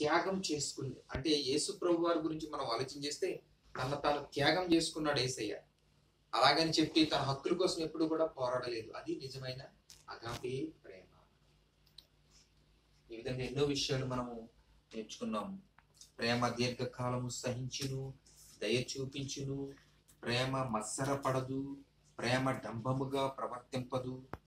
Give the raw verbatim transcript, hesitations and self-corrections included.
త్యాగం చేసుకుంది. అంటే యేసు ప్రభు వారి గురించి మనం ఆలోచన చేస్తే తనను తాను త్యాగం చేసుకున్నాడు యేసయ్య. అలాగని చెప్పి తన హక్కుల కోసం ఎప్పుడు కూడా పోరాడలేదు. అది నిజమైన అగాపే ప్రేమ. ఈ విధంగా ఎన్నో విషయాలు మనము నేర్చుకున్నాము. ప్రేమ దీర్ఘకాలము సహించును, దయ చూపించును, ప్రేమ మత్సరపడదు, ప్రేమ డంబముగా ప్రవర్తింపదు,